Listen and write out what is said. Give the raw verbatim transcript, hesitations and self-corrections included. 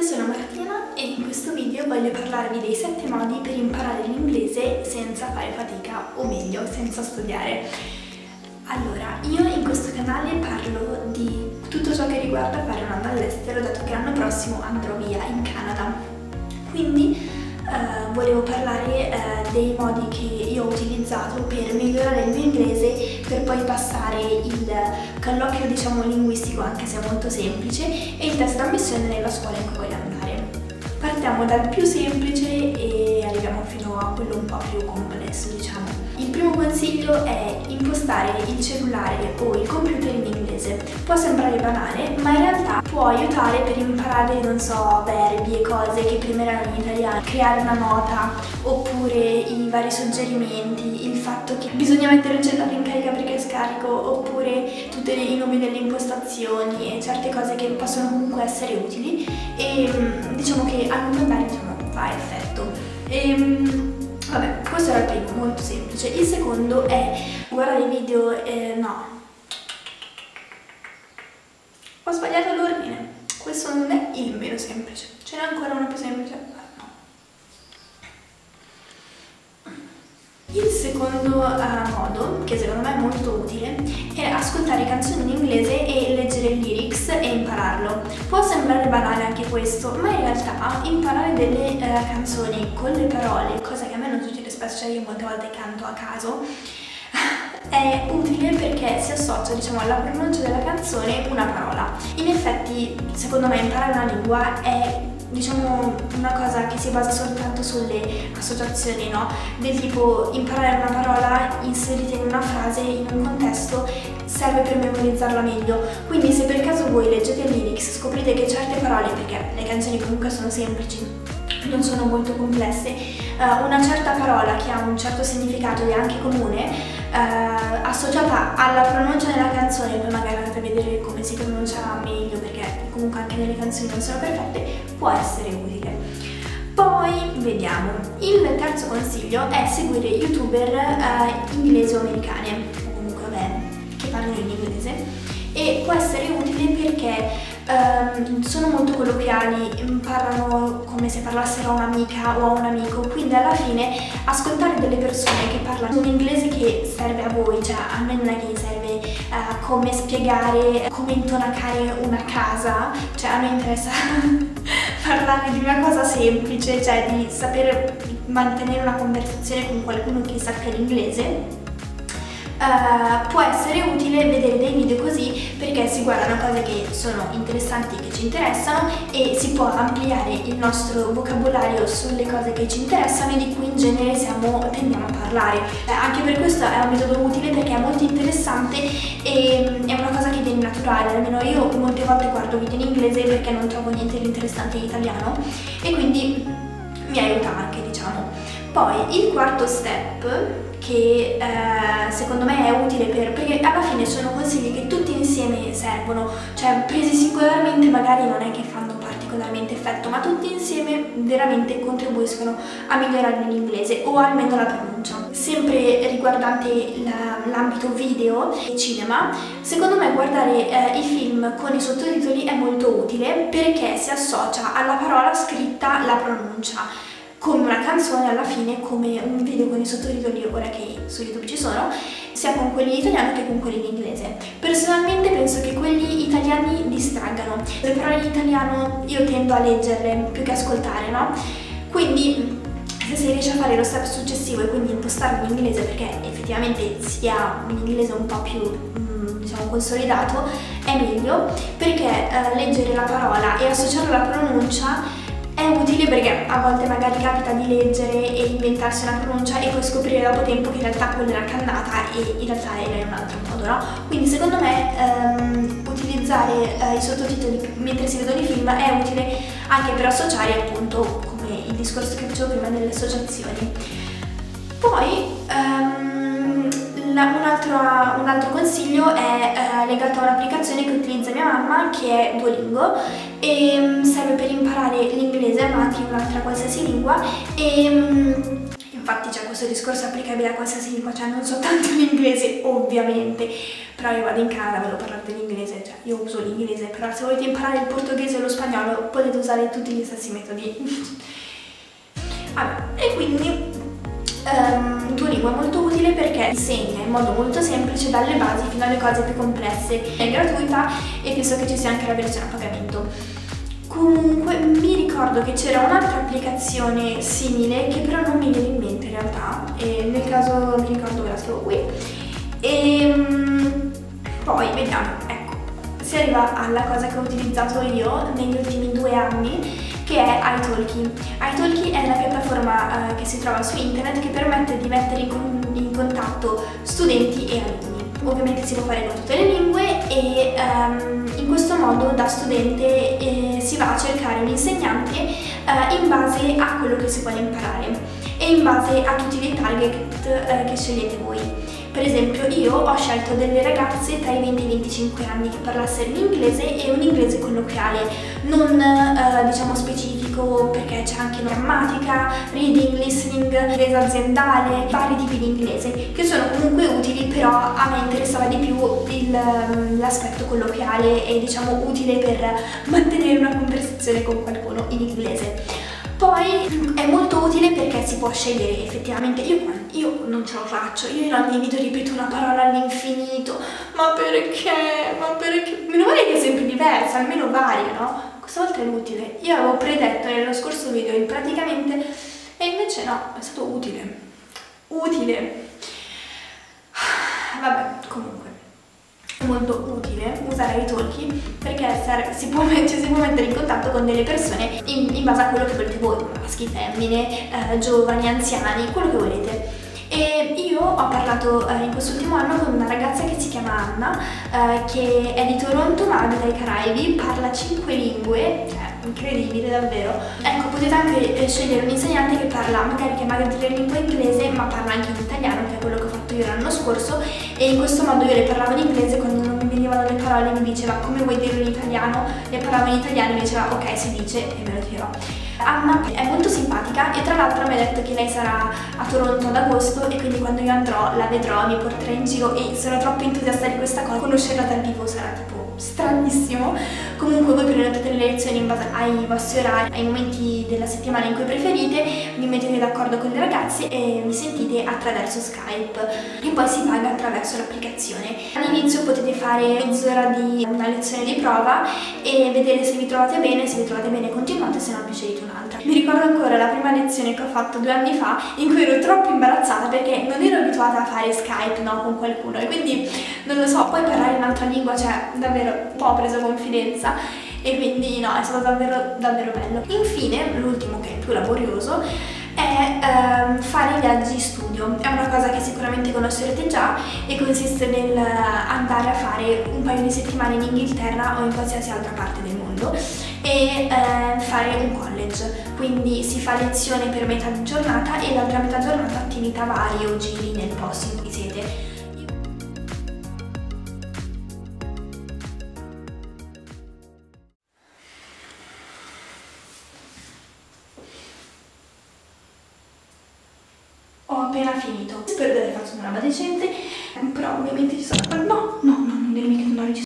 sono Martina e in questo video voglio parlarvi dei sette modi per imparare l'inglese senza fare fatica, o meglio, senza studiare. Allora, io in questo canale parlo di tutto ciò che riguarda fare un anno all'estero, dato che l'anno prossimo andrò via in Canada. Quindi eh, volevo parlare eh, dei modi che io ho utilizzato per migliorare il mio inglese, per poi passare il colloquio, diciamo, linguistico, anche se è molto semplice, e il test d'ammissione nella scuola in cui voglio andare. Partiamo dal più semplice e arriviamo fino a quello un po' più complesso, diciamo. Il primo consiglio è impostare il cellulare o il computer in inglese. Può sembrare banale, ma in realtà può aiutare per imparare, non so, verbi e cose che prima erano in italiano, creare una nota, oppure i vari suggerimenti, il fatto che bisogna mettere il cellulare in carica perché è scarico, oppure tutti i nomi delle impostazioni e certe cose che possono comunque essere utili, e diciamo che a lungo andare, diciamo, fa effetto. E, vabbè, questo era il primo, molto semplice. Il secondo è guardare i video, eh, no, ho sbagliato l'ordine, questo non è il meno semplice, ce n'è ancora uno più semplice? No. Il secondo uh, modo, che secondo me è molto utile, è ascoltare canzoni in inglese e leggere il lyrics e impararlo. Può sembrare banale anche questo, ma in realtà imparare delle uh, canzoni con le parole, cosa che a me non succede spesso, cioè io molte volte canto a caso, è utile perché si associa, diciamo, alla pronuncia della canzone una parola. In effetti, secondo me, imparare una lingua è, diciamo, una cosa che si basa soltanto sulle associazioni, no? Del tipo, imparare una parola inserita in una frase, in un contesto, serve per memorizzarla meglio. Quindi se per caso voi leggete il lyrics, scoprite che certe parole, perché le canzoni comunque sono semplici, non sono molto complesse, uh, una certa parola che ha un certo significato e anche comune, uh, associata alla pronuncia della canzone, poi magari andate a vedere come si pronuncia meglio, perché comunque anche nelle canzoni non sono perfette, può essere utile. Poi vediamo, il terzo consiglio è seguire youtuber uh, inglesi o americane, o comunque vabbè, che parlano in inglese, e può essere utile perché Um, sono molto colloquiali, parlano come se parlassero a un'amica o a un amico, quindi alla fine ascoltare delle persone che parlano un inglese che serve a voi, cioè a me non è che serve uh, come spiegare, come intonacare una casa, cioè a me interessa parlare di una cosa semplice, cioè di saper mantenere una conversazione con qualcuno che sappia l'inglese. Uh, può essere utile vedere dei video così, perché si guardano cose che sono interessanti, che ci interessano, e si può ampliare il nostro vocabolario sulle cose che ci interessano e di cui in genere siamo, tendiamo a parlare. Eh, anche per questo è un metodo utile, perché è molto interessante e è una cosa che viene naturale. Almeno io molte volte guardo video in inglese perché non trovo niente di interessante in italiano, e quindi mi aiuta anche, diciamo. Poi il quarto step, che eh, secondo me è utile per, perché alla fine sono consigli che tutti insieme servono, cioè presi singolarmente magari non è che fanno particolarmente effetto, ma tutti insieme veramente contribuiscono a migliorare l'inglese, o almeno la pronuncia. Sempre riguardante l'ambito video e cinema, secondo me guardare eh, i film con i sottotitoli è molto utile, perché si associa alla parola scritta la pronuncia, come una canzone alla fine, come un video con i sottotitoli, ora che su YouTube ci sono, sia con quelli in italiano che con quelli in inglese. Personalmente penso che quelli italiani distraggano. Le parole in italiano io tendo a leggerle più che ascoltare, no? Quindi se si riesce a fare lo step successivo e quindi impostarlo in inglese, perché effettivamente si ha un inglese un po' più, diciamo, consolidato, è meglio, perché eh, leggere la parola e associarla alla pronuncia è utile, perché a volte magari capita di leggere e inventarsi una pronuncia e poi scoprire dopo tempo che in realtà quella era cannata e in realtà era in un altro modo, no? Quindi secondo me ehm, utilizzare eh, i sottotitoli mentre si vedono i film è utile anche per associare, appunto, come il discorso che facevo prima delle associazioni. Poi ehm, un, altro, un altro consiglio è eh, legato a un'applicazione che utilizza mia mamma, che è Duolingo, e serve per imparare l'inglese, ma anche un'altra qualsiasi lingua, e infatti c'è questo discorso applicabile a qualsiasi lingua, cioè non soltanto l'inglese ovviamente, però io vado in Canada, volevo parlare dell'inglese, cioè io uso l'inglese, però se volete imparare il portoghese o lo spagnolo spagnolo potete usare tutti gli stessi metodi. Vabbè, e quindi um, Duolingo è molto utile perché insegna in modo molto semplice dalle basi fino alle cose più complesse. È gratuita e penso che ci sia anche la versione a pagamento. Comunque mi ricordo che c'era un'altra applicazione simile che però non mi viene in mente in realtà, e nel caso mi ricordo ve la scrivo qui. E um, poi vediamo, ecco, si arriva alla cosa che ho utilizzato io negli ultimi due anni, che è italki. italki è una piattaforma uh, che si trova su internet che permette di mettere in, con in contatto studenti e alunni. Ovviamente si può fare con tutte le lingue e um, in questo modo da studente eh, si va a cercare un insegnante uh, in base a quello che si vuole imparare e in base a tutti i target uh, che scegliete voi. Per esempio io ho scelto delle ragazze tra i venti e i venticinque anni che parlassero in inglese e un inglese colloquiale, non eh, diciamo specifico, perché c'è anche grammatica, reading, listening, inglese aziendale, vari tipi di inglese che sono comunque utili, però a me interessava di più l'aspetto colloquiale e diciamo utile per mantenere una conversazione con qualcuno in inglese. Poi è molto utile perché si può scegliere effettivamente, io, io non ce lo faccio, io in ogni video ripeto una parola all'infinito, ma perché, ma perché, meno male che è sempre diversa, almeno varia, no? Questa volta è utile, io avevo predetto nello scorso video il praticamente e invece no, è stato utile, utile, vabbè, comunque. È molto utile usare italki perché si può, cioè, si può mettere in contatto con delle persone in, in base a quello che volete voi, maschi, femmine, eh, giovani, anziani, quello che volete. E io ho parlato eh, in quest'ultimo anno con una ragazza che si chiama Anna, eh, che è di Toronto ma abita ai Caraibi, parla cinque lingue, cioè incredibile davvero. Ecco, potete anche eh, scegliere un insegnante che parla magari che magari in lingua inglese ma parla anche in italiano, che è quello che ho fatto io l'anno scorso, e in questo modo io le parlavo in inglese, quando non mi venivano le parole mi diceva come vuoi dirlo in italiano, le parlavo in italiano e mi diceva ok si dice e me lo dirò. Anna è molto simpatica e tra l'altro mi ha detto che lei sarà a Toronto ad agosto e quindi quando io andrò la vedrò, mi porterà in giro e sono troppo entusiasta di questa cosa. Conoscerla dal vivo sarà tipo stranissimo. Comunque voi prenotate le lezioni in base ai vostri orari, ai momenti della settimana in cui preferite, vi mettete d'accordo con le ragazze e vi sentite attraverso Skype e poi si paga attraverso l'applicazione. All'inizio potete fare mezz'ora di una lezione di prova e vedere se vi trovate bene, se vi trovate bene continuate, se no vi scegliete un'altra. Mi ricordo ancora la prima lezione che ho fatto due anni fa in cui ero troppo imbarazzata perché non ero abituata a fare Skype, no, con qualcuno e quindi non lo so, poi parlare in un'altra lingua, cioè davvero un po' ho preso confidenza e quindi no, è stato davvero davvero bello. Infine, l'ultimo che è più laborioso è ehm, fare viaggi studio. È una cosa che sicuramente conoscerete già e consiste nel andare a fare un paio di settimane in Inghilterra o in qualsiasi altra parte del mondo e eh, fare un college, quindi si fa lezione per metà giornata e l'altra metà giornata attività varie o giri nel posto in cui siete. Ho appena finito, spero di aver fatto una roba decente, però ovviamente ci sono... No, no, no, non dirmi che non ho registrato.